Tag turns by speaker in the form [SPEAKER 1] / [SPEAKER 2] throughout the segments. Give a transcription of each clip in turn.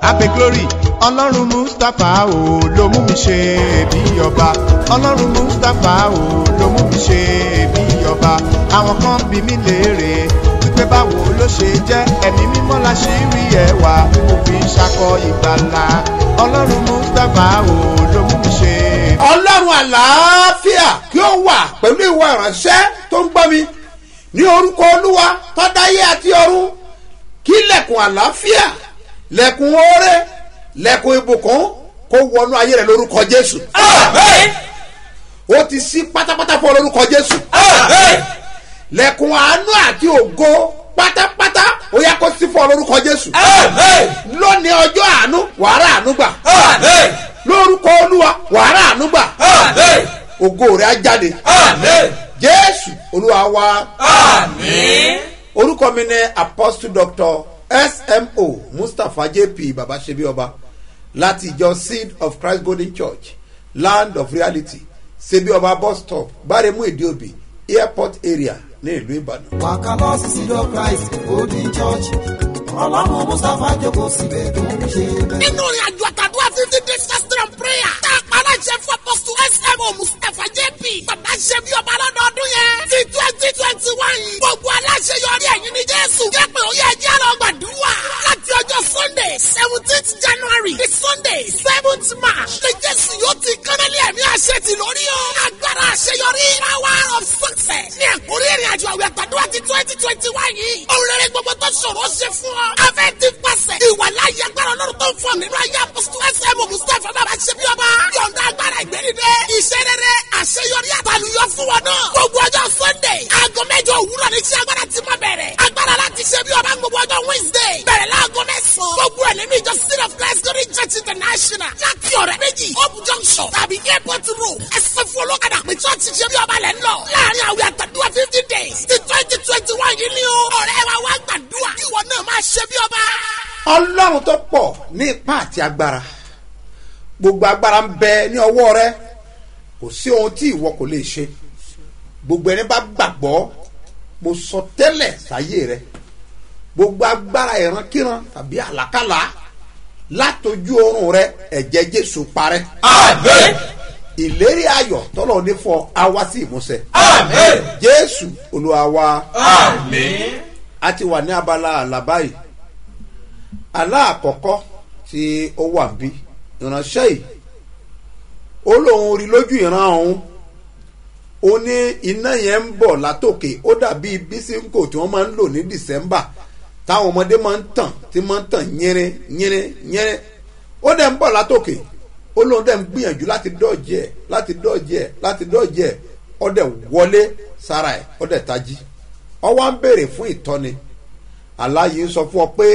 [SPEAKER 1] abe glory ọlọ́run mustapha o ló mú mi ṣe bí ọba ọlọ́run mustapha o ló mú mi ṣe bí ọba àwọn kan bí mi léèrè wípé báwo ló ṣe jẹ́ ẹ̀mí mímọ́ la ṣì rí ẹwà òfin ṣakọ ìgbàlà ọlọ́run mustapha o ló mú mi ṣe.
[SPEAKER 2] ọlọ́run àlàáfíà kí ó wà pẹ̀lú ìwọ ìránṣẹ́ tó ń gbọ́ mi ní orúkọ olúwa tó dáyé àti ọ̀run kí lẹ̀kùn àlàáfíà lẹ̀kùn oore lẹ̀kùn ìbùkún kó wọnú ayé rẹ lórúkọ jésù.
[SPEAKER 3] Àmín.
[SPEAKER 2] ó ti ṣí pátápátá fún ọ lórúkọ jésù.
[SPEAKER 3] Àmín.
[SPEAKER 2] lẹ̀kùn àánú àti ògo pátápátá ó yá kó ṣí fún ọ lórúkọ jésù.
[SPEAKER 3] Àmín.
[SPEAKER 2] lónìí ọjọ́ àánú wàrà àánú gbà.
[SPEAKER 3] Àmín.
[SPEAKER 2] lórúkọ olúwa wàrà àánú gbà.
[SPEAKER 3] Àmín.
[SPEAKER 2] ògo rẹ á jáde.
[SPEAKER 3] Àmín.
[SPEAKER 2] jésù olúwa wa.
[SPEAKER 3] Àmín.
[SPEAKER 2] orúkọ mi ni apostle doctor smo mustapha jp baba ṣebí ọba láti ìjọ seed of christ golden church land of reality ṣebí ọba bus stop gbáremú ìdíòbí airport area ní ìlú ìbàdàn.
[SPEAKER 4] wàkàlọ́ sí seed of christ golden church ọlọ́run mustapha jókòó síbẹ̀ tó ń ṣe bẹ́ẹ̀.
[SPEAKER 5] nínú ìrìn àjò àtàdúrà 50 days fasting and prayer tá a pa aláṣẹ fún apostle smo mustapha jp bàbá ṣebí ọba lọ́dọọdún yẹn ti 2021 gbogbo aláṣẹ yọrí ẹ̀yìn ní jésù jẹ́ pé ó yẹ ẹjẹ́ lọ gbàdúrà láti ọjọ́ sunday 17th january di sunday 7th march ní jésù yóò ti kánálí ẹ̀mí àṣẹ ti lórí o agbára àṣeyọrí power of success ní ẹ̀kúrí ìrìn àjò àwẹ̀ àtàdúrà ti 2021 yìí òun rere gbogbo tó ṣòro ṣe fún ọ afẹ́ ti pàṣẹ ìwàláyé agbára ọlọ́run tó ń fọ nínú ayé apostol smo mustapha bàbá ṣebí ọba yọ̀ǹda agbára ìgbẹ́nidé iṣẹ́ rere àṣeyọrí àtàlùyọ fún wọn náà gbogbo ọjọ́ sunday aago 8 òwúrọ̀ ní tí agbára ti máa bẹ̀rẹ̀ agbára láti ṣebí ọba gbogbo ọjọ́ wednesday bẹ̀rẹ̀ láago 9 gbogbo ẹ̀ nínú ìjọ seed of christ glory church international láti ọ̀rẹ́ méjì hope junction tàbí airport road ẹsẹ̀ fún olókàdá pé church ṣebí ọba lẹ́ ń lọ láàrin àwẹ̀ àtàdúrà 50 days ti 2021 yìí ni o ọ̀rẹ́ wa wá gbàdúrà ìwọ náà máa ṣebí ọba.
[SPEAKER 2] ọlọ́run tó pọ̀ ní ipá àti agbára gbogbo agbára ń bẹ ní ọwọ́ rẹ kò sí ohun tí ìwọ kò lè ṣe gbogbo ẹni bá gbàgbọ́ mo sọ tẹ́lẹ̀ sáyé rẹ gbogbo agbára ìrankíran tàbí àlákàlà látojú oorun rẹ ẹ̀jẹ̀ jésù parẹ́.
[SPEAKER 3] Àmín.
[SPEAKER 2] ìlérí ayọ̀ tọ́lọ̀ ní fọ àwa sí ìmúṣẹ.
[SPEAKER 3] Àmín.
[SPEAKER 2] jésù olúwa wa.
[SPEAKER 3] Àmín.
[SPEAKER 2] a ti wà ní abala àlá báyìí àlá àkọ́kọ́ tí ó wà bí ìránṣẹ́ yìí ó lóun rí lójú ìran ọ̀hún ó ní iná yẹn ń bọ̀ látòkè ó dàbí bísíǹkò tí wọ́n máa ń lò ní december táwọn ọmọdé máa ń tàn tí máa ń tàn yẹrin yẹrin yẹrin ó dẹ̀ ń bọ̀ látòkè ó lóun dẹ̀ ń gbìyànjú láti dọ́ọ̀jì ẹ̀ láti dọ́ọ̀jì ẹ̀ ó dẹ̀ wọlé sára ẹ̀ ó dẹ̀ tají ó wá ń béèrè fún ìtọ́ni àlá yìí ń sọ fún ọ pé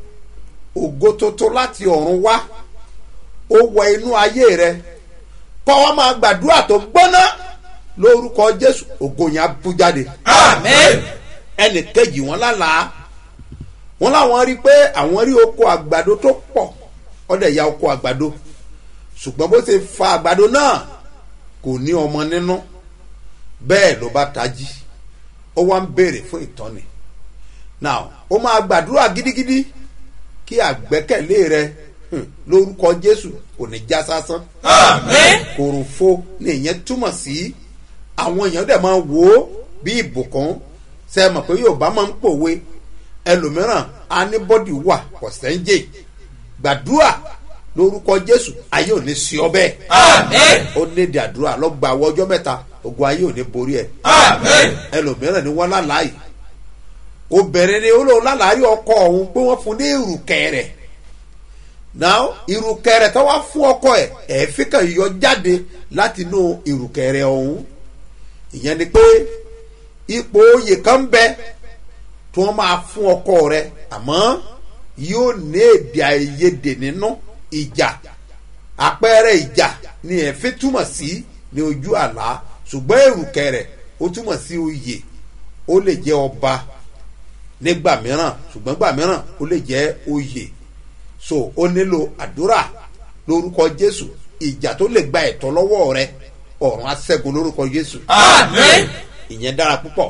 [SPEAKER 2] ògo tuntun láti ọ̀run wá ó wọ inú ayé rẹ kọ́ wa máa gbàdúrà tó gbóná lórúkọ jésù ògo yẹn á bú jáde.
[SPEAKER 3] Àmín.
[SPEAKER 2] ẹnì kejì wọn lálàá wọn làwọn rí i pé àwọn rí oko àgbàdo tó pọ̀ ọdẹ ya oko àgbàdo ṣùgbọ́n bó ṣe fa àgbàdo náà kò ní ọmọ nínú bẹ́ẹ̀ ló bá tají ó wá ń béèrè fún ìtọ́ni now ó máa gbàdúrà gidigidi kí àgbẹ́kẹ̀lé rẹ lórúkọ jésù kò ní já sásán.
[SPEAKER 3] Àmín.
[SPEAKER 2] kòròfo ni ìyẹn túmọ̀ sí àwọn èèyàn dẹ̀ máa wò ó bí ìbùkún ṣe é mọ̀ pé yorùbá máa ń pòwe ẹlòmíràn á ní bọ́dì wà ọ̀sẹ́ńjẹ́ gbàdúrà lórúkọ jésù ayé ò ní sí ọ bẹ́ẹ̀.
[SPEAKER 3] Àmín.
[SPEAKER 2] ó léde àdúrà lọ́gbà àwọn ọjọ́ mẹ́ta ogun ayé ò ní borí ẹ̀.
[SPEAKER 3] Àmín.
[SPEAKER 2] ẹlòmíràn ni wọ́n lálàá yìí obìnrin ni ó lóun lálàá rí ọkọ ọ̀hún pé wọ́n fún ní ìrùkẹ̀ rẹ̀ now ìrùkẹ̀ rẹ̀ tó wá fún ọkọ ẹ̀ ẹ̀ẹ́fín kan yọ jáde láti inú ìrùkẹ̀ rẹ̀ ọ̀hún ìyẹn ni pé ipò oyè kan bẹ tí wọ́n máa fún ọkọ rẹ̀ àmọ́ yóò ní èdè àìyedè nínú ìjà àpẹẹrẹ ìjà ni ẹ̀ẹ́fín túmọ̀ sí ní ojú àlá ṣùgbọ́n ìrùkẹ̀ rẹ̀ ó túmọ̀ sí oyè ó lè jẹ́ ọba nígbà mìíràn ṣùgbọ́n gbà mìíràn ó lè jẹ́ oyè so ó nílò àdúrà lórúkọ jésù ìjà tó lè gba ẹ̀tọ́ lọ́wọ́ rẹ ọ̀run aṣẹ́gun lórúkọ jésù.
[SPEAKER 3] Àmín.
[SPEAKER 2] ìyẹn dára púpọ̀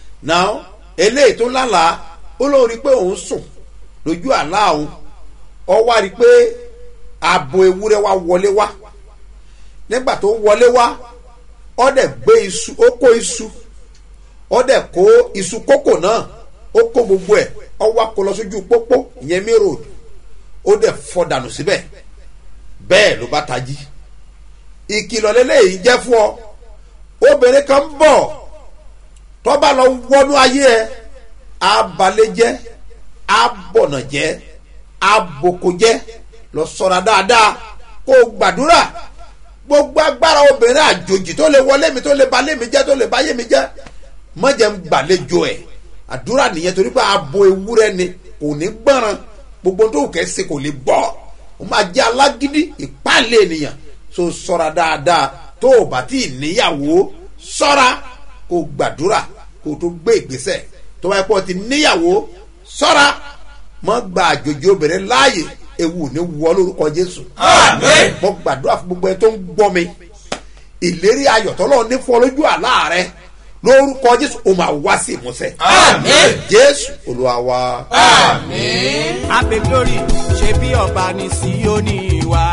[SPEAKER 2] now eléyìí tó lálàá ó lóun rí pé òun sùn lójú àlá òun ọ wá rí i pé abo ewúrẹ́ wa wọlé wá nígbà tó wọlé wá ọ dẹ̀ gbé iṣu ó kó iṣu ọ dẹ̀ kó iṣu kókò náà ó kó gbogbo ẹ̀ ọ wá kó lọ sójú pópó ìyẹn main road ó dẹ̀ fọ́ dànù síbẹ̀ bẹ́ẹ̀ ló bá tají ìkìlọ̀ lélẹ́yìí jẹ́ fún ọ obìnrin kan ń bọ̀ tó bá lọ wọnú ayé ẹ abalẹ̀ jẹ́ abọ̀nà jẹ́ aboko jẹ́ lọ ṣọ́ra dáadáa kó o gbàdúrà gbogbo agbára obìnrin àjòjì tó lè wọlé mi tó lè balẹ̀ mi jẹ́ tó lè báyé mi jẹ́ mọ̀jẹ̀ ń gbàlejò ẹ̀ àdúrà nìyẹn torí pé abo ewúrẹ́ ni kò ní gbọ́ràn gbogbo tó kẹ́sì kò lè bọ́ ó máa jẹ́ alágídí ìpàlẹ̀ ènìyàn so ṣọ́ra dáadáa tó o bá tí ì níyàwó ṣọ́ra kó o gbàdúrà kó o tó gbé ìgbésẹ̀ tó bá yẹ kó o ti níyàwó ṣọ́ra mọ́ gba àjòjì obìnrin láàyè ewu ní wọ lórúkọ Jésù. Àmín. Mo gbàdúrà fún gbogbo ẹ tó ń gbọ́ mi ìlérí ayọ̀ tọ́lọ́run ní fún ọ lójú àlá rẹ lórúkọ Jésù ó máa wá sí ìmúṣẹ. Àmín. Jésù Olúwa wa.
[SPEAKER 3] Àmín.
[SPEAKER 6] Happy glory ṣe bí ọba ní Síónì wa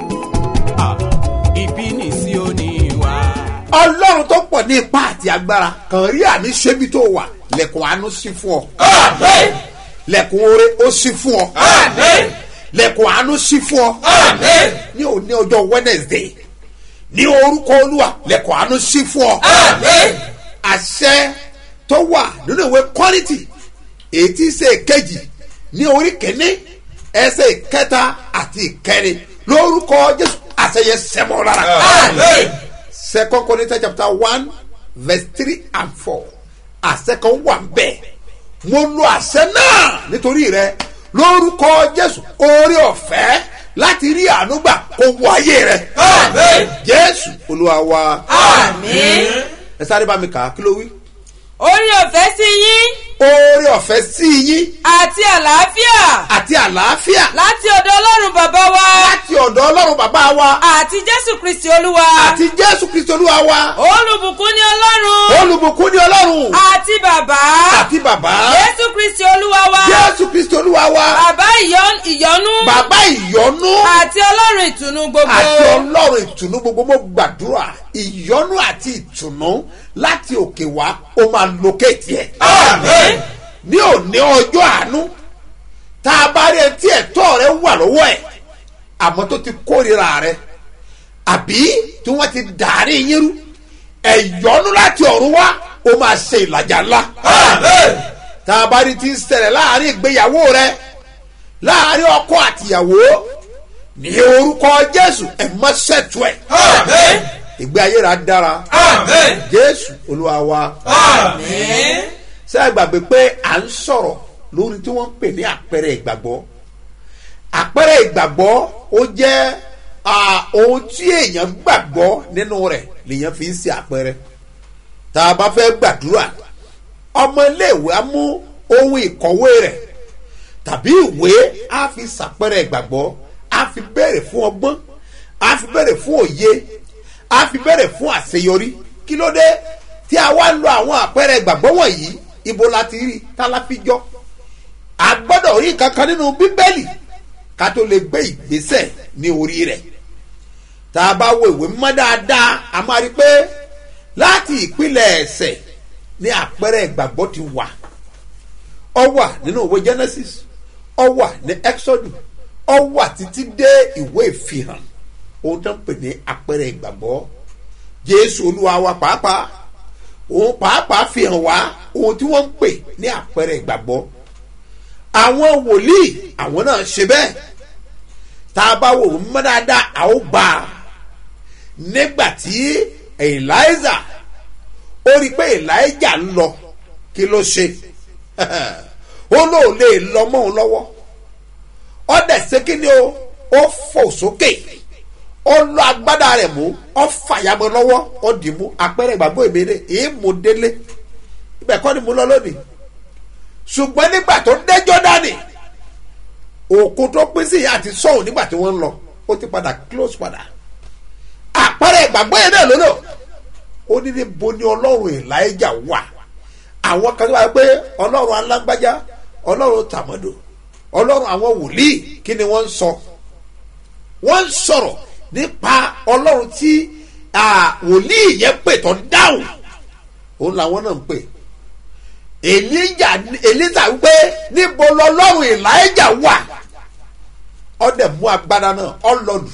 [SPEAKER 6] ibi ní Síónì wa.
[SPEAKER 2] Ọlọ́run tó pọ̀ ní ipá àti agbára kàn rí àmì ṣébi tó wà lẹ̀kùn àánú sí fún ọ.
[SPEAKER 3] Àmín.
[SPEAKER 2] Lẹ̀kùn oore ó sí fún ọ.
[SPEAKER 3] Àmín.
[SPEAKER 2] Lẹ̀kùn àánú sí fún ọ.
[SPEAKER 3] Àmín.
[SPEAKER 2] Ní òní ọjọ́ Wednesday ní orúkọ Olúwa lẹ̀kùn àánú sí fún ọ.
[SPEAKER 3] Àmín.
[SPEAKER 2] Àṣẹ tó wà nínú ìwé Kọ́ríńtì èyí tí í ṣe ìkejì ní orí kìíní ẹsẹ̀ ìkẹta àti ìkẹrin lórúkọ Jésù àṣẹ yẹn sẹ́mọ́ lára.
[SPEAKER 3] Àmín.
[SPEAKER 2] 2 Corinthians chapter 1 verse 3 and 4 àṣẹ kan wà ń bẹ̀ mo lo àṣẹ náà nítorí rẹ lórúkọ Jésù oore ọ̀fẹ́ láti rí àánú gbà kó wọ ayé rẹ.
[SPEAKER 3] Àmín.
[SPEAKER 2] Jésù Olúwa wa.
[SPEAKER 3] Àmín.
[SPEAKER 2] Ẹ sáré bá mi kà á kí ló wí.
[SPEAKER 7] Oore ọ̀fẹ́ sí yín.
[SPEAKER 2] Oore ọ̀fẹ́ sí yín.
[SPEAKER 7] Àti àlàáfíà.
[SPEAKER 2] Àti àlàáfíà.
[SPEAKER 7] Láti ọ̀dọ̀ Ọlọ́run bàbá wa.
[SPEAKER 2] Láti ọ̀dọ̀ Ọlọ́run bàbá wa.
[SPEAKER 7] Àti Jésù Kristi Olúwa.
[SPEAKER 2] Àti Jésù Kristi Olúwa wa.
[SPEAKER 7] Olùbùkún ni Ọlọ́run.
[SPEAKER 2] Olùbùkún ni Ọlọ́run.
[SPEAKER 7] Àti bàbá.
[SPEAKER 2] Àti bàbá.
[SPEAKER 7] Jésù Kristi Olúwa wa.
[SPEAKER 2] Jésù Kristi Olúwa wa.
[SPEAKER 7] Bàbá ìyọ́nú.
[SPEAKER 2] Bàbá ìyọ́nú.
[SPEAKER 7] Àti Ọlọ́run ìtùnú gbogbo.
[SPEAKER 2] Àti Ọlọ́run ìtùnú gbogbo mo gbàdúrà ìyọ́nú àti ìtùnú láti òkè wá ó máa locate yẹ.
[SPEAKER 3] Àmín.
[SPEAKER 2] Ní òní ọjọ́ àánú tá a bá rí ẹtí ẹ̀tọ́ rẹ wà lọ́wọ́ ẹ̀ àmọ́ tó ti kórìíra rẹ àbí tí wọ́n ti dàrí yín rú ẹ̀yọ́nú láti ọ̀run wá ó máa ṣe ìlàjà ńlá.
[SPEAKER 3] Àmín.
[SPEAKER 2] Tá a bá rí ti ń ṣẹlẹ̀ láàrin ìgbéyàwó rẹ láàrin ọkọ àtìyàwó ní orúkọ Jésù ẹ̀ mọ́ ṣètò ẹ̀.
[SPEAKER 3] Àmín.
[SPEAKER 2] Ìgbé ayé rà dára.
[SPEAKER 3] Àmín.
[SPEAKER 2] Jésù Olúwa wa.
[SPEAKER 3] Àmín.
[SPEAKER 2] Ṣé ẹ gbàgbé pé à ń sọ̀rọ̀ lórí tí wọ́n ń pè ní àpẹẹrẹ ìgbàgbọ́. Àpẹẹrẹ ìgbàgbọ́ ó jẹ́ ohun tí èèyàn gbàgbọ́ nínú rẹ̀ lèèyàn fi ń ṣe àpẹẹrẹ. Tá a bá fẹ́ gbàdúrà ọmọ iléèwé á mú ohun ìkọ̀wé rẹ̀ tàbí ìwé á fi ṣàpẹẹrẹ ìgbàgbọ́ á fi bẹ̀rẹ̀ fún ọgbọ́n á fi bẹ̀rẹ̀ fún òye á fi bẹ̀rẹ̀ fún àṣeyọrí. Kí ló dé tí a wá ń lo àwọn àpẹẹrẹ ìgbàgbọ́ wọ̀nyí ibo la ti rí táláfíjọ́ a gbọ́dọ̀ rí kankan nínú Bíbélì ká tó lè gbé ìgbésẹ̀ ní orí rẹ̀. Tá a bá wo ìwé mímọ́ dáadáa a máa rí pé láti ìpìlẹ̀ ẹ̀ṣẹ̀ ní àpẹẹrẹ ìgbàgbọ́ ti wà. Ó wà nínú ìwé Genesis, ó wà ní Exodus, ó wà títí dé ìwé Ìfihàn ohun tó ń pè ní àpẹẹrẹ ìgbàgbọ́. Jésù Olúwa wa pàápàá òun pàápàá fi hàn wá ohun tí wọ́n ń pè ní àpẹẹrẹ ìgbàgbọ́. Àwọn wòlíì àwọn náà ṣe bẹ́ẹ̀. Tá a bá wò wọ́n mọ́ dáadáa a ó bá a nígbà tí Èlíjà ó rí i pé Èlíjà ń lọ kí ló ṣe ó lóò lè lọ mọ́ òun lọ́wọ́ ó dẹ̀ ṣe kí ni ó fò sókè ó lọ agbádá rẹ̀ mú ó fàyàmọ́ lọ́wọ́ ó dì mú àpẹẹrẹ ìgbàgbọ́ ìmẹ́lẹ̀ èyí mú délé ibẹ̀ kọ́ ni mo lọ lónìí. Ṣùgbọ́n nígbà tó dé Jọ́dánì òkun tó pín sí àti sọ́hùn nígbà tí wọ́n ń lọ ó ti padà close padà. Àpẹẹrẹ ìgbàgbọ́ yẹn náà lónà ó ní níbo ni Ọlọ́run Èlíjà wà. Àwọn kan tó wáyé pé Ọlọ́run alágbájá Ọlọ́run tàmọ́dò ọlọ́run àwọn wòlíì kí ni wọ́n ń sọ wọ́n ń sọ̀rọ̀ nípa ọlọ́run tí wòlíì yẹn pè tó dáhùn òun làwọn náà ń pè Èlíjà wípé níbo lọlọ́run Èlíjà wà ọdẹ mú agbára náà ọlọ́dù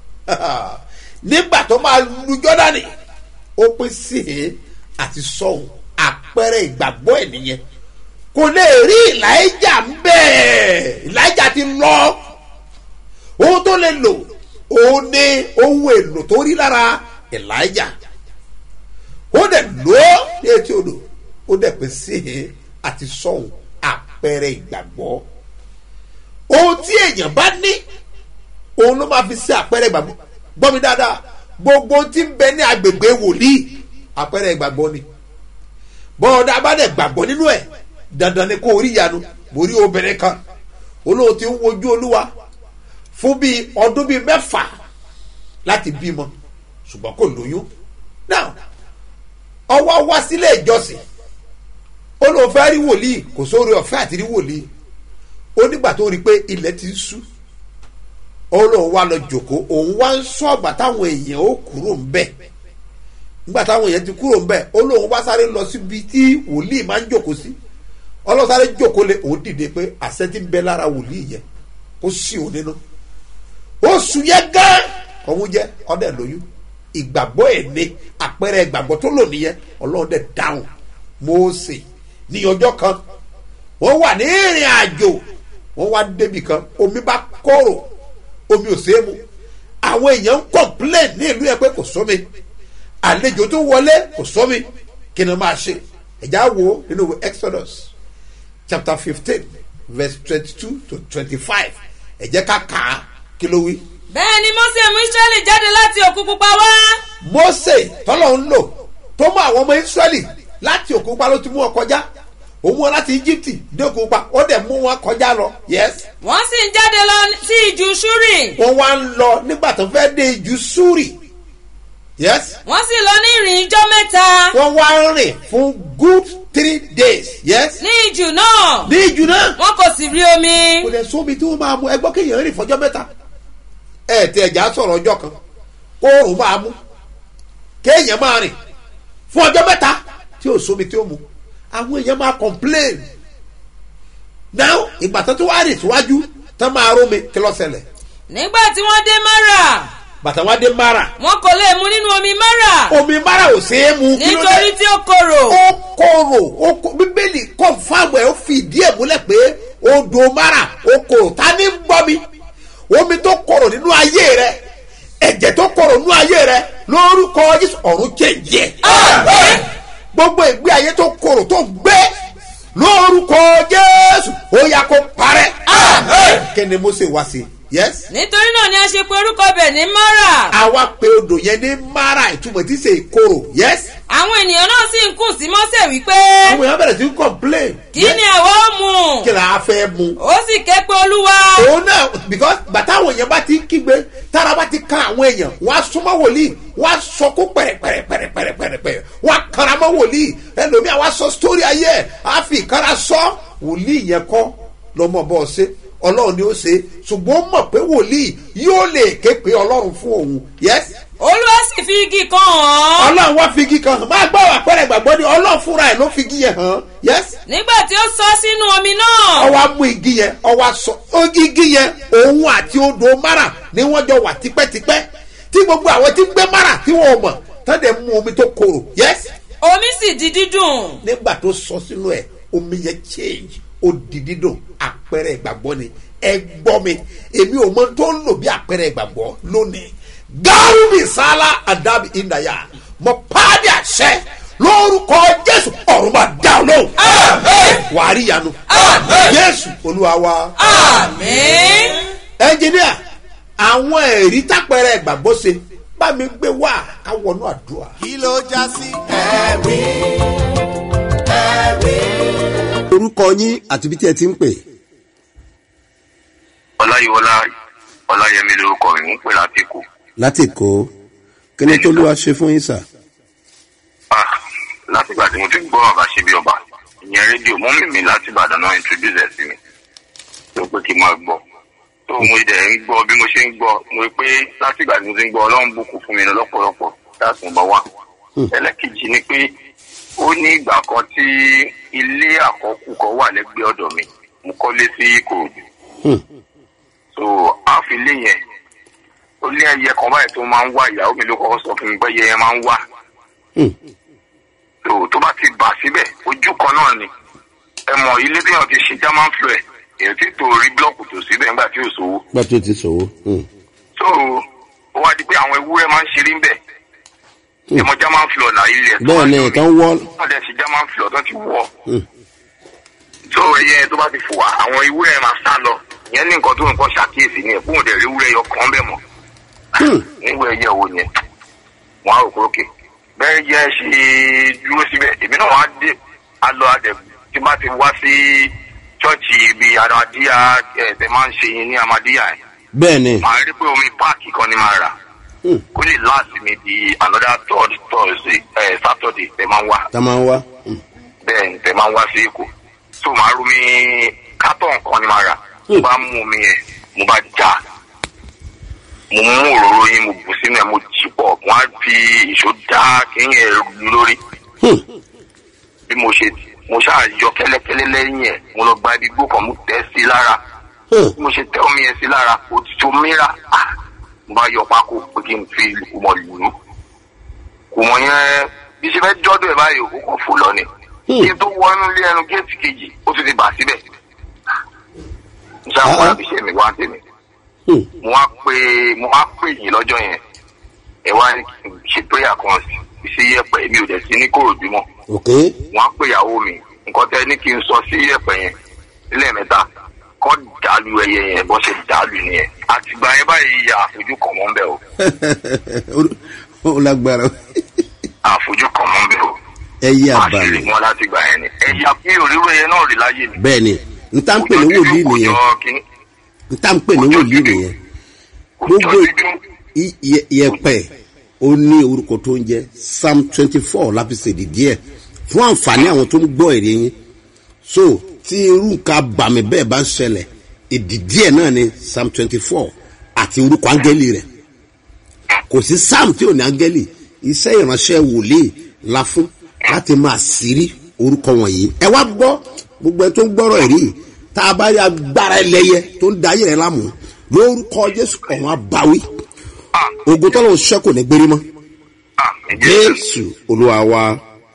[SPEAKER 2] nígbà tó máa lu Jọ́dánì ó pín sí àti sọ́hùn àpẹẹrẹ ìgbàgbọ́ ẹ̀ nìyẹn kò lè rí Èlíjà ń bẹ́ẹ̀ Èlíjà ti lọ ohun tó lè lò òun ní ohun èlò tó rí lára Èlíjà ó dẹ̀ lò ó ní etí odò ó dẹ̀ pín sí àti sọ́hùn àpẹẹrẹ ìgbàgbọ́ ohun tí èèyàn bá ní òun ló máa fi ṣe àpẹẹrẹ ìgbàgbọ́ gbọ́ mi dáadáa gbogbo tí ń bẹ ní agbègbè wòlíì àpẹẹrẹ ìgbàgbọ́ ni bọ́ọ̀dà bá dẹ̀ gbàgbọ́ nínú ẹ̀ dandan ni kó orí ìyanu mo rí obìnrin kan olóò ti ń wojú olúwa fún bíi ọdún bíi 6 láti bímọ ṣùgbọ́n kò lóyún now ọwọ́ wá sílé ìjọsìn olóò fẹ́ rí wòlíì kò sóore ọ̀fẹ́ àti rí wòlíì ó nígbà tó rí pé ilẹ̀ ti ń ṣú olóò wá lọ jòkó òun wá ń sọ ọgbà táwọn èèyàn ó kúrò ń bẹ̀ nígbà táwọn èèyàn ti kúrò ń bẹ̀ olóò wá sáré lọ síbi tí wòlíì máa ń jòkó sí ọlọ́sáré jòkó lé òun dìde pé àṣẹ ti ń bẹ lára wòlíì yẹn ó sì òun nínú ó sùn yẹn gán ọ̀hún jẹ́ ọdẹ lóyún ìgbàgbọ́ ẹ̀ ní àpẹẹrẹ ìgbàgbọ́ tó lò nìyẹn ọlọ́run dẹ̀ dáhùn Mósè ní ọjọ́ kan wọ́n wà ní ìrìn àjò wọ́n wá débì kan omi bá kóró omi ò ṣeé mu àwọn èèyàn ń complain ní ìlú yẹn pé kò sómi àlejò tó wọlé kò sómi kí ni máa ṣe ẹ̀já wo nínú Exodus chapter 15 verse 22 to 25 ẹ jẹ́ ká kà á kí ló wí.
[SPEAKER 7] bẹ́ẹ̀ ni Mósè mú Ísírẹ́lì jáde láti òkun pupa wá.
[SPEAKER 2] Mósè tọ́lọ̀ ń lò tó mú àwọn ọmọ Ísírẹ́lì láti òkun pupa ló ti mú wọn kọjá òun wọn láti Íjíbítì dé òkun pupa ó dẹ̀ mú wọn kọjá lọ. yes.
[SPEAKER 7] wọ́n sì ń jáde lọ sí ijù Ṣúrì.
[SPEAKER 2] wọ́n wá ń lọ nígbà tó fẹ́ dé ijù Ṣúrì. yes.
[SPEAKER 7] wọ́n sì lọ ní ìrìn ijọ́ 3.
[SPEAKER 2] wọ́n wá ń rìn fún good 3 days. yes.
[SPEAKER 7] ní ijù náà.
[SPEAKER 2] ní ijù náà.
[SPEAKER 7] wọn kò sì rí omi.
[SPEAKER 2] kò lè sómi tí wọ́n máa mú ẹgbọ́n kéèyàn rìn fọjọ́ 3. tí ẹ̀já sọ̀rọ̀ ọjọ́ kan kóòrùn máa mú kéèyàn máa rìn fún ọjọ́ 3 tí ò sómi tí ó mu àwọn èèyàn máa complain now ìgbà tó wá rìn síwájú tó máa rómi kí ló ṣẹlẹ̀.
[SPEAKER 7] nígbà tí wọ́n dé Mara.
[SPEAKER 2] bàtà wá dé Mara.
[SPEAKER 7] wọn kò lè mu nínú omi Mara.
[SPEAKER 2] omi Mara ò ṣeé mu.
[SPEAKER 7] nítorí tí ó korò.
[SPEAKER 2] ó korò bíbélì confam ẹ̀ ó fi ìdí ẹ̀ múlẹ̀ pé odò Mara ó korò ta ní gbọ́ mi omi tó korò nínú ayé rẹ ẹ̀jẹ̀ tó korò nínú ayé rẹ lórúkọ Jésù ọ̀run jẹ̀jẹ̀. gbogbo ìgbé ayé tó korò tó gbé lórúkọ Jésù ó yá kó parẹ́. kí ni Mósè wá sí. yes.
[SPEAKER 7] nítorí náà ni a ṣe pe orúkọ bẹ̀ ní Mara.
[SPEAKER 2] àwa pe odò yẹn ní Mara ìtumọ̀ tí ṣe ìkorò. yes.
[SPEAKER 7] àwọn ènìyàn náà sì ń kùn sí Mósè wípé.
[SPEAKER 2] àwọn èèyàn bẹ̀rẹ̀ sí ń complain.
[SPEAKER 7] kí ni àwa ó mu.
[SPEAKER 2] kí la fẹ́ mu.
[SPEAKER 7] ó sì ké pe Olúwa.
[SPEAKER 2] òun náà because bàtà àwọn èèyàn bá ti kígbe tára bá ti kan àwọn èèyàn wọ́n á súnmọ́ wòlíì wọ́n á sọ kó pẹ̀rẹ̀pẹ̀rẹ̀ wọ́n á kanra mọ́ wòlíì ẹlòmíà wọ́n á sọ sítórí ayé ẹ̀ á fi ìkara sọ wòlíì yẹn kọ́ lọ́mọ bọ́ ọ ṣe ọlọ́run ni ó ṣe ṣùgbọ́n ó mọ̀ pé wòlíì yóò lè ké pe ọlọ́run fún òun. yes.
[SPEAKER 7] Olúwa sì fi igi kan hàn.
[SPEAKER 2] ọlọ́run wá fi igi kan hàn máa gbọ́ àpẹẹrẹ ìgbàgbọ́ ni ọlọ́run fúnra ẹ̀ ló fi igi yẹn hàn. yes.
[SPEAKER 7] nígbà tí ó sọ sínú omi náà.
[SPEAKER 2] ó wá mú igi yẹn ó wá sọ igi yẹn òun àti odò Mara ni wọ́n jọ wà tipẹ́tipẹ́ tí gbogbo àwọn tí ń gbé Mara tí wọ́n mọ̀ tán dẹ̀ mú omi tó korò. yes.
[SPEAKER 7] omi sì di dídùn.
[SPEAKER 2] nígbà tó sọ sínú ẹ̀ omi yẹn change ó di dídùn àpẹẹrẹ ìgbàgbọ́ ni ẹ gbọ́ mi èmi ò mọ tó ń lò bí àpẹẹrẹ ìgbàgbọ́ lónìí gáàrúbì sálá àdábì ìdáyà mọ pàdé àṣẹ lórúkọ Jésù ọ̀run máa dá ọ lóhùn. wàá rí ìyanu. Jésù Olúwa wa.
[SPEAKER 7] àmín.
[SPEAKER 2] ẹnjìníà àwọn ẹ̀rí tápẹẹrẹ ìgbàgbọ́ ṣe bá mi gbé wá ká wọnú àdúrà.
[SPEAKER 1] kí ló já sí. ẹ̀rí ẹ̀rí.
[SPEAKER 8] orúkọ yín àti bí tí ẹ ti ń pè.
[SPEAKER 9] ọláyíwọlá ọláyẹmí lórúkọ mi ń pè láti Èkó.
[SPEAKER 8] láti Èkó kí ni tó lúwa ṣe fún yín sà.
[SPEAKER 9] láti ìgbà tí mo ti gbọ́ bàbá ṣe bí ọba ìyẹn rédíò mọ́mì mi láti Ìbàdàn náà introduce ẹ̀ sí mi. tó pé kí n máa gbọ́ tó mo dẹ̀ ń gbọ́ bí mo ṣe ń gbọ́ mo rí pé láti ìgbà tí mo ti ń gbọ́ ọlọ́run bùkún fún mi lọ́pọ̀lọpọ̀ that's number one. ẹlẹ́kejì ni pé ó ní ìgbà kan tí ilé àkọ́kù kan wà lẹ́gbẹ̀ẹ́ ọ̀dọ̀ mi mo kọ́lé sí Ìkòròdú so àfi ilé yẹn ó ní ẹyẹ kan báyìí tó máa ń wá ìyàwó mi ló kọ́kọ́ sọ fún mi pé ẹyẹ yẹn máa ń wá tó bá ti bà síbẹ̀ ojú kan náà ni ẹ mọ̀ ilé tí èèyàn ti ṣe German floor èèyàn ti tó rí blọọkù tó síbẹ̀ nígbà tí ò sówó.
[SPEAKER 8] gbà tó ti sòwò.
[SPEAKER 9] so ó wá di pé àwọn ewúrẹ́ máa ń ṣeré ń bẹ̀ ẹmọ German floor náà ilẹ̀
[SPEAKER 8] bẹ́ẹ̀ ni ìtàn wọ́.
[SPEAKER 9] wọ́n dẹ̀ ṣe German floor tó ti wọ́ so ẹyẹ tó bá ti fò wá àwọn ewúrẹ́ máa sá lọ ìyẹn ní nǹkan tó nǹkan ṣàkíyèsí ni ẹ̀kún òdẹ̀ ewúrẹ́ yọ kàn bẹ̀ mọ́ nígbà ẹyẹ wo yẹn wọ́n á rò pé ókè bẹ́ẹ̀ yẹ ṣe dúró síbẹ̀ èmi náà wọ́n á dé alọ adẹ̀ tí bá ti wá sí chọ́ọ̀chì ibi Amadíyà ẹ̀ máa ń ṣe yín ní Amadíyà ẹ̀.
[SPEAKER 8] bẹ́ẹ̀ ni.
[SPEAKER 9] màá rí pé omi páàkì kan ni màá rà kó lè láti mi di another third Thursday Saturday tẹ̀ máa ń wá.
[SPEAKER 8] tá máa ń wá.
[SPEAKER 9] bẹ́ẹ̀ ni tẹ̀ máa ń wá sí Èkó so màá rú mi kátọ̀ kan ni màá rà mo bá mú omi yẹn mo bá já mo mú òróró yín mo bù sínú ẹ̀ mo jì pọ̀ mo á fi ìṣó dá kíyìn ẹ̀ lórí bí mo ṣáà yọ kẹ́lẹ́kẹ́lẹ́ lẹ́yìn ẹ̀ mo lọ gba ibi gbó kan mo tẹ̀ sí lára bí mo ṣe tẹ omi yẹn sí lára òtítọ́ mìíràn mo bá yọ pákó pé kí n fi kùmọ̀ lù ú kùmọ̀ yẹn bí ṣe fẹ́ jọ́dọ̀ ẹ̀ báyìí ó kàn fò lọ ni kí n tó wọnú ilé ẹnu géètì kejì ó ti bà síbẹ̀ n ṣáà wọ́n àbí ṣe mi wá tèmi mo wá pè yín lọ́jọ́ yẹn ẹ wá ní kí n ṣe prayer kan sí yẹ̀pẹ̀ mi ò dẹ̀ sí ní Kòròdú mọ́ wọ́n á pè ìyàwó mi nǹkan tẹ́ ní kí n sọ sí yẹ̀pẹ̀ yẹn lẹ́ẹ̀mẹ́ta kọ́ dàlú ẹyẹ yẹn bọ́ ṣe dàlú nìyẹn àtìgbà yẹn báyìí ya àfojú kàn mọ́ ń bẹ̀ o.
[SPEAKER 8] ó lágbára.
[SPEAKER 9] àfojú kàn mọ́ ń bẹ̀ o.
[SPEAKER 8] ẹyẹ àbàlẹ̀
[SPEAKER 9] àṣírí wọn láti gbà yẹn ni ẹyà mi ò ríro ẹyẹ náà rí láyé mi.
[SPEAKER 8] bẹ́ẹ̀ ni n tá ń pè ní wòlíì nìyẹn n tá ń pè ní wòlíì nìyẹn gbogbo yẹ̀pẹ̀ ó ní orúkọ tó ń jẹ́ Psalm 24 lápísèdì díẹ̀ fún àǹfààní àwọn tó ń gbọ́ èrè yín so tí irú nǹkan bàmí bẹ́ẹ̀ bá ń ṣẹlẹ̀ èdì díẹ̀ náà ni Psalm 24 àti orúkọ áńgẹ́lì rẹ̀ kò sí Psalm tí ò ní áńgẹ́lì iṣẹ́ ìránṣẹ́ wòlíì la fún láti máa sírí orúkọ wọ̀nyí ẹ wá gbọ́ gbogbo ẹ tó ń gbọ́rọ̀ ẹ̀rí tá a bá rí agbára ẹlẹ́yẹ tó ń da ayé rẹ̀ láàmú lórúkọ Jésù ọ̀hún abáwí ogun tọ́lọ̀ ṣẹ́ kò ní gbérí mọ́ Jésù Olúwa wa.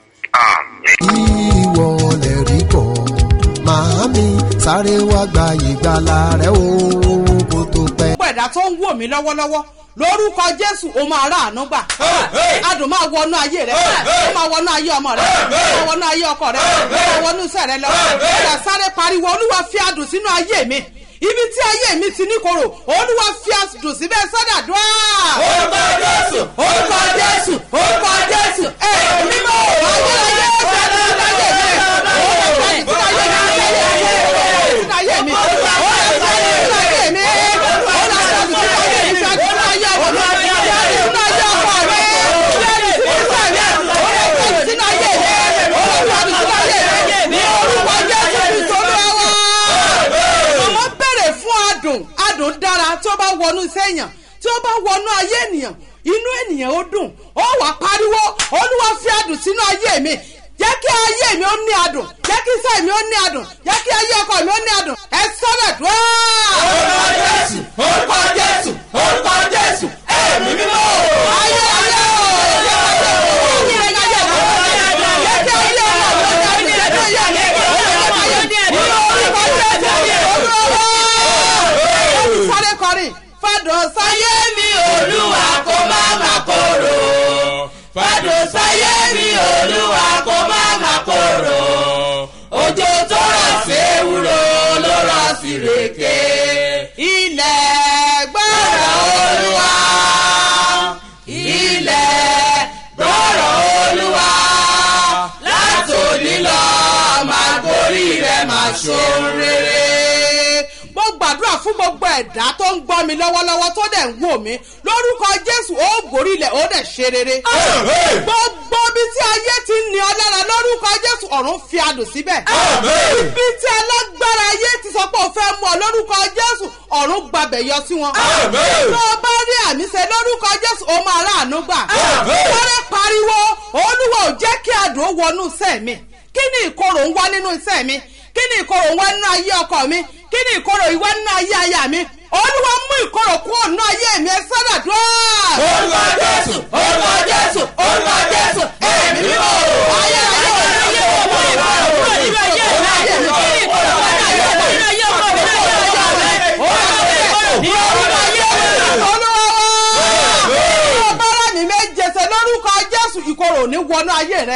[SPEAKER 4] ìwọ lè rí kọ́ màámi sáré wá gba ìgbàlà rẹ o kó tó pẹ́.
[SPEAKER 10] gbogbo ẹ̀dá tó ń wò mí lọ́wọ́lọ́wọ́ lórúkọ Jésù o máa rà àánú gbà adùn máa wọnú ayé rẹ ó máa wọnú ayé ọmọ rẹ ó máa wọnú ayé ọkọ rẹ ó máa wọnú iṣẹ́ rẹ lọ ẹ̀dá sáré pariwo Olúwa fi adùn sínú ayé mi ibi tí ayé mi ti ní korò Olúwa fi adùn síbẹ̀ sọ́dà dùn.
[SPEAKER 3] orúkọ Jésù
[SPEAKER 10] orúkọ Jésù orúkọ Jésù ẹ̀mí mọ́ ayé ayé adùn dára tí ó bá wọnú sẹ́yìn tí ó bá wọnú ayé ènìyàn inú ènìyàn ó dùn ó wà pariwo Olúwa fi adùn sínú ayé mi jẹ́ kí ayé mi ó ní adùn jẹ́ kí iṣẹ́ mi ó ní adùn jẹ́ kí ayé ọkọ mi ó ní adùn ẹ sọ́dọ̀ dùn.
[SPEAKER 3] orúkọ Jésù orúkọ Jésù orúkọ Jésù ẹ̀mí mímọ́
[SPEAKER 10] ayé ayé fàdùn sáyé mi Olúwa kó má má korò
[SPEAKER 3] fàdùn sáyé mi Olúwa kó má má korò òjò tó rọ̀ sí ewúro ló rọ̀ sí rèké
[SPEAKER 10] ilẹ̀ gbọ́rọ̀
[SPEAKER 3] Olúwa ilẹ̀ gbọ́rọ̀ Olúwa látòní lọ máa gorí rẹ̀ máa ṣohun rere.
[SPEAKER 10] Gbàdúrà fún gbogbo ẹ̀dá tó ń gbọ́ mi lọ́wọ́lọ́wọ́ tó dẹ̀ ń wò mí lórúkọ Jésù ó borí ilẹ̀ ó dẹ̀ ṣe rere. Gbogbo bí tí ayé ti ní ọ lára lórúkọ jésù ọ̀run fi adùn síbẹ̀. ibi tí alágbára ayé ti sọ pé ó fẹ́ mú ọ lórúkọ jésù ọ̀run gbabẹ̀ yọ sí wọn. tó o bá rí àmì ṣe lórúkọ jésù ó máa ráàánú gbà. sáré pariwo olúwa ò jẹ́ kí adùn ó wọnú iṣẹ́ mi. kí ni ìkorò ń wá nínú iṣẹ́ mi? kí ni ìkorò ń wá nínú ayé ọkọ mi? kí ni ìkorò ìwá nínú ayé aya mi? olúwa mú ìkorò kúrò nínú ayé mi ẹ sọ́dọ̀ dúró.
[SPEAKER 3] olúwa jésù olúwa jésù olúwa jésù ẹ̀mí mímọ́. ayé ayé ayé ọmọ ìkorò kúrò nínú ayé mi. kí ni ìkorò wá nínú ayé mi? nínú ayé ọkọ mi nínú ayé aya mi. nínú ayé mi.
[SPEAKER 10] olúwa bára mi méje ṣe lórúkọ jésù ìkorò ní wọnú ayé rẹ.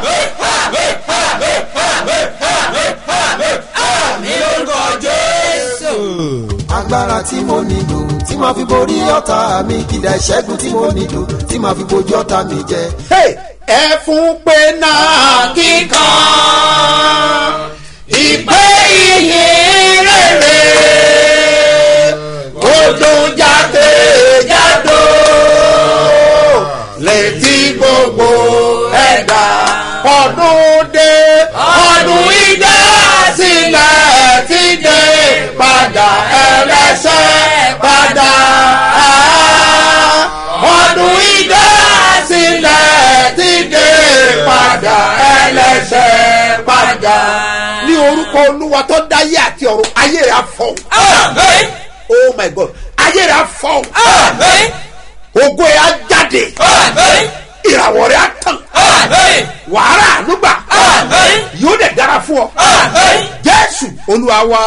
[SPEAKER 3] àmì lórúkọ jésù.
[SPEAKER 4] agbára tí mo nílò tí màá fi borí ọ̀tá mi kìdá ìṣẹ́gun tí mo nílò tí màá fi bojú ọ̀tá mi jẹ.
[SPEAKER 2] ẹ fún pé náà
[SPEAKER 3] kíkan ìpè ìyìn rere
[SPEAKER 2] ọdún jáde jádò létí gbogbo ẹ̀dá ọdún dé
[SPEAKER 3] ọdún
[SPEAKER 2] ìdásílẹ̀ ti dé padà ẹlẹ́ṣẹ̀ padà ọdún ìdásílẹ̀ ti dé padà ẹlẹ́ṣẹ̀ padà. ní orúkọ olúwa tó dáyé àti ọ̀run ayé rẹ̀ á fọ́. Oh my God ayé rẹ̀ á fọ́. ògo ẹ̀ á jáde. ìràwọ̀ rẹ̀ á tàn. wàhálà ànúgbà yóò dẹ̀ dára fún ọ. jésù olúwa wa.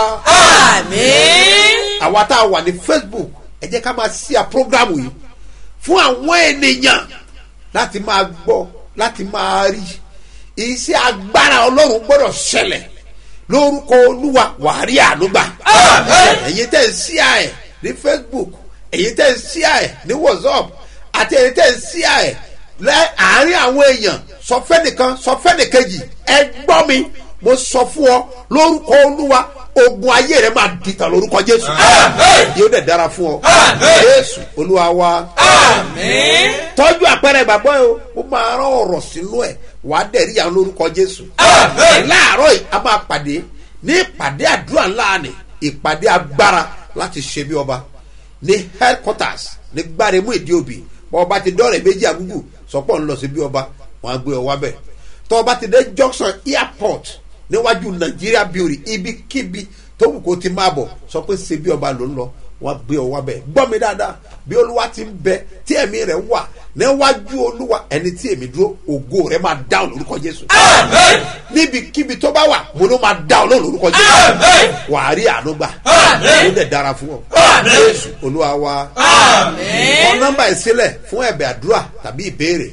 [SPEAKER 2] àwa tá a wà ní facebook ẹ jẹ́ ká máa ṣí à prógrámù yìí fún àwọn ènìyàn láti máa gbọ́ láti máa rí iṣẹ́ agbára ọlọ́run gbọ́dọ̀ ṣẹlẹ̀ lórúkọ olúwa wàá rí ànúgbà. ẹ̀yin tẹ́ ń ṣí à ẹ̀ ní facebook ẹ̀yin tẹ́ ń ṣí à ẹ̀ ní whatsapp àti ẹ̀yin tẹ́ ń ṣí à ẹ̀ àárín àwọn èèyàn sọ fẹ́nìkan sọ fẹ́nìkejì ẹ gbọ́ mi mo sọ fún ọ lórúkọ olúwa ogun ayé rẹ máa dìtà lórúkọ jésù yóò dẹ̀ dára fún ọ jésù olúwa wa tọ́jú àpẹẹrẹ ìgbàgbọ́ yìí ó máa rán ọ̀rọ̀ sínú ẹ̀ wà á dẹ̀ rí àwọn lórúkọ jésù láàárọ̀ yìí a máa pàdé ní ìpàdé àdúrà ńlá ni ìpàdé agbára láti ṣe bí ọba ní headquarters ní gbáremú ìdí òbí ọba ti dọ́rẹ̀ méjì àgúgù sọpọ̀ ń lọ sí bí ọba wọn á gbé ọ wá bẹ̀ tọ́ ọba ti dé junction airport níwájú nàìjíríà bíórì ibikíbi tó wù kó ti máa bọ̀ sọ pé ṣe bí ọba ló ń lọ wọn gbé ọ wá bẹ̀ gbọ́ mi dáadáa bí olúwa ti ń bẹ tí ẹ̀mí rẹ̀ wà níwájú olúwa ẹni tí èmi dúró ògo rẹ̀ máa dáhùn lórúkọ jésù níbikíbi tó bá wà mo ló máa dáhùn lórúkọ jésù wàá rí àánú gbà ó dẹ̀ dára fún ọ jésù olúwa wa kọ nọ́mbà ìsílẹ̀ fún ẹ̀bẹ̀ àdúrà tàbí ìbéèrè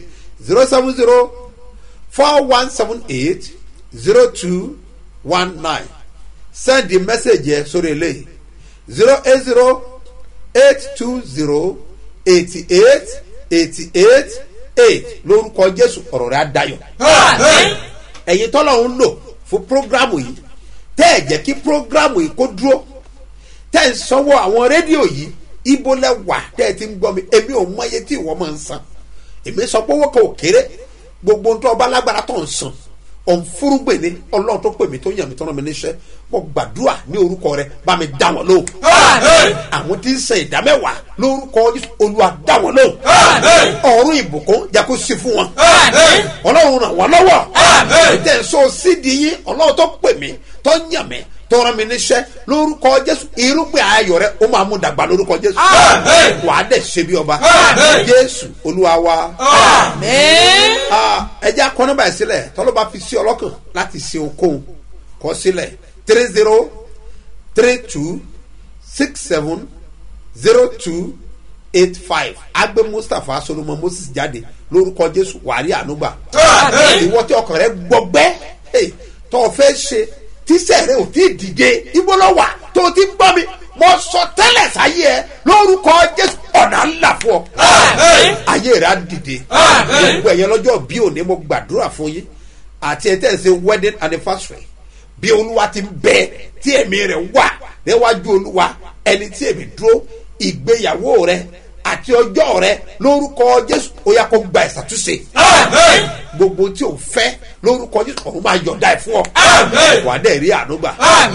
[SPEAKER 2] 07041780219 send the message yẹ sórí eléyìí 08082088888 lórúkọ jésù ọ̀rọ̀ rẹ̀ á dayọ̀. ẹ̀yin tọ́lọ̀ ń lò fún prógrámù yìí tẹ́ ẹ̀ jẹ́ kí prógrámù yìí kó dúró tẹ́ ẹ̀ ń sanwó àwọn rédíò yìí ibo lẹ wà tẹ́ ẹ ti ń gbọ́ mi èmi ò mọ iye tí ìwọ máa ń san èmi sọ pé owó kan ò kéré gbogbo tó ọba lágbára tó ń san òǹfúrúgbè ní ọlọ́run tó pè mí tó yàn mí tó rán mi níṣẹ́ mo gbàdúrà ní orúkọ rẹ bá mi dá wọn lóhùn àwọn tí ń san ìdámẹ́wàá lórúkọ olúwa dá wọn lóhùn ọ̀run ìbùkún jẹ́ kó sí fún wọn ọlọ́run ràn wọ́n lọ́wọ́ ìtẹ̀ sọ sídìí yín ọlọ́run tó pè mí tó yàn mí tó rán mi níṣẹ́ lórúkọ jésù irúgbìn ayọ̀ rẹ ó máa mú dàgbà lórúkọ jésù wà á dẹ̀ ṣe bí ọba jésù olúwa wa ẹ jẹ́ akọ nọ́mbà ìsílẹ̀ tọ́lọ́ bá fi sí ọlọ́kàn láti ṣe okòwò kọ sílẹ̀ 3032670285 agbe mustapha solomon moses jáde lórúkọ jésù wàrí ànúgbà ìwọ tí ọkàn rẹ gbọgbẹ́ tó o fẹ́ ṣe tíṣẹ́ rẹ ò tí ì dìde ibo lọ wà tó o ti gbọ́ mi mo sọ tẹ́lẹ̀ sáyé ẹ lórúkọ jésù ọ̀nà ńlá fún ọ ayé rẹ á dìde gbogbo ẹ̀yẹ lọ́jọ́ bí òní mo gbàdúrà fún yín àti ẹ̀ tẹ́ ẹ ṣe wedding anniversary bí olúwa ti ń bẹ tí ẹ̀mí rẹ̀ wà níwájú olúwa ẹni tí èmi dúró ìgbéyàwó rẹ àti ọjọ́ rẹ lórúkọ jésù ó yá kó gba ìṣàtúnṣe gbogbo tí o fẹ́ lórúkọ jésù ọ̀run máa yọ̀ǹda ẹ̀ fún ọ wà á dẹ̀ rí àánú gbà.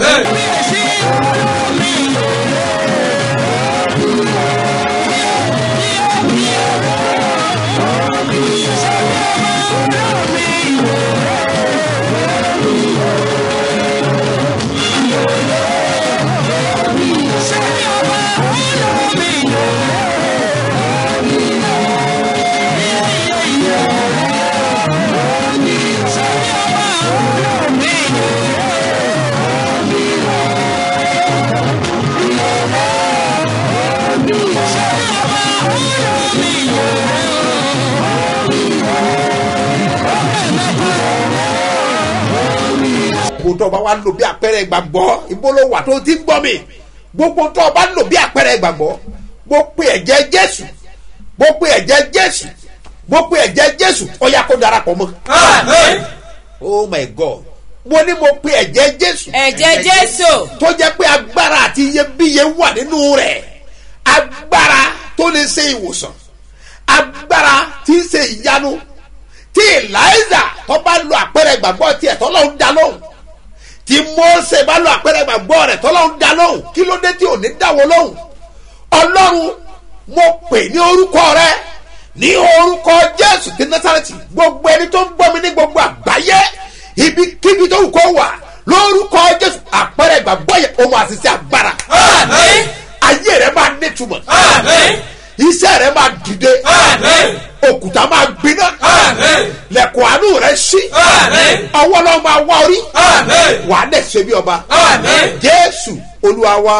[SPEAKER 2] gbogbo tó o bá wá lò bí àpẹẹrẹ ìgbàgbọ́ ìbólówà tó ti ń gbọ́ mi gbogbo tó o bá lò bí àpẹẹrẹ ìgbàgbọ́ bó pe ẹ̀jẹ̀ jésù bó pe ẹ̀jẹ̀ jésù bó pe ẹ̀jẹ̀ jésù ó yá kó darapọ̀ mọ́. oh my god mo ní mo pe ẹ̀jẹ̀ jésù.
[SPEAKER 7] ẹ̀jẹ̀ jésù.
[SPEAKER 2] tó jẹ́ pé agbára àti iyebíye wà nínú rẹ̀ agbára tó lè ṣe ìwòsàn agbára tí ń ṣe ìyanu tí eliza tó bá lo àpẹẹrẹ ìgbàgbọ́ tiẹ̀ tó lọ́ọ́ dá lóhùn tí mose bá lo àpẹẹrẹ ìgbàgbọ́ rẹ̀ tó lọ́ọ́ dá lóhùn kí ló dé tí ò ní dáwọ́ lóhùn ọlọ́run mo pè ní orúkọ rẹ ní orúkọ jésù ti násàrẹ́tì gbogbo ẹni tó ń gbọ́ mi ní gbogbo àgbáyé ibikíbi tó wù kó wà lórúkọ jésù àpẹẹrẹ ìgbàgbọ́ yẹn ó máa ṣiṣẹ́ agbára ayé rẹ máa nítumọ̀ iṣẹ́ rẹ máa dìde òkúta máa gbiná lẹ̀kùn àánú rẹ sí ọwọ́ náà máa wá orí wà á dẹ̀ ṣe bí ọba jésù olúwa wa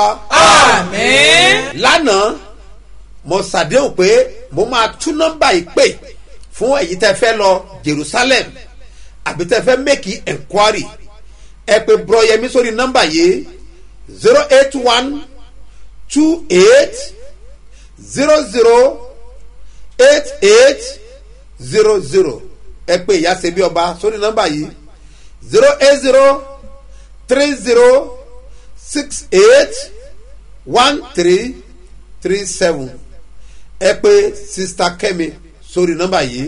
[SPEAKER 2] lánàá mo ṣàdéhùn pé mo máa tún nọ́mbà yìí pè fún èyí tẹ́ fẹ́ lọ jerusalem àbí tẹ́ fẹ́ make enquiry ẹ pè bùrọ̀yẹmí sórí nọ́mbà yìí 08128008800 ẹ pè ìyá ṣe bí ọba sórí nọ́mbà yìí 08030681337 ẹ pè sista kẹ́mi sórí nọ́mbà yìí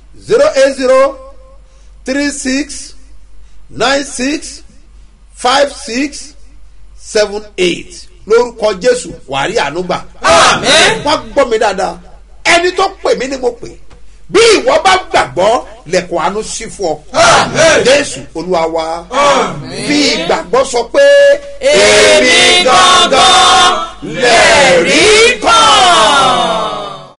[SPEAKER 2] 08036965678 lórúkọ jésù wàrí ànúgbà. wọ́n gbọ́ mi dáadáa ẹni tó pè mí ni mo pè bí ìwọ bá gbàgbọ́ lẹ̀kùn àánú sí fún ọ. jésù olúwa wa bí ìgbàgbọ́ sọ pé
[SPEAKER 3] èmi gangan lè rí kàn.